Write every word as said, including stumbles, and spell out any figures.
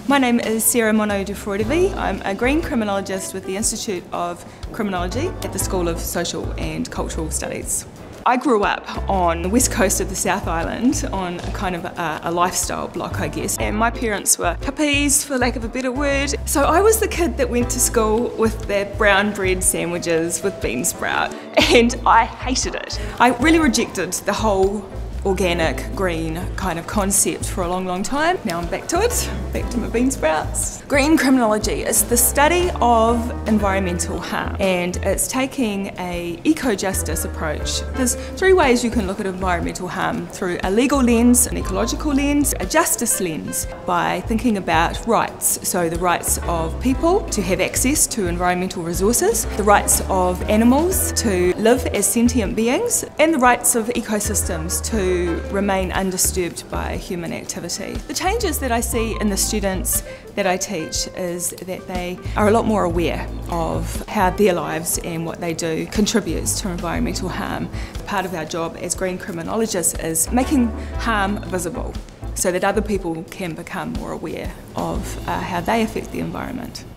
My name is Sarah Mono de Freudevi. I'm a green criminologist with the Institute of Criminology at the School of Social and Cultural Studies. I grew up on the west coast of the South Island on a kind of a, a lifestyle block, I guess, and my parents were hippies, for lack of a better word. So I was the kid that went to school with their brown bread sandwiches with bean sprout, and I hated it. I really rejected the whole organic, green kind of concept for a long, long time. Now I'm back to it, back to my bean sprouts. Green criminology is the study of environmental harm, and it's taking a eco-justice approach. There's three ways you can look at environmental harm: through a legal lens, an ecological lens, a justice lens, by thinking about rights. So the rights of people to have access to environmental resources, the rights of animals to live as sentient beings, and the rights of ecosystems to remain undisturbed by human activity. The changes that I see in the students that I teach is that they are a lot more aware of how their lives and what they do contributes to environmental harm. Part of our job as green criminologists is making harm visible so that other people can become more aware of uh, how they affect the environment.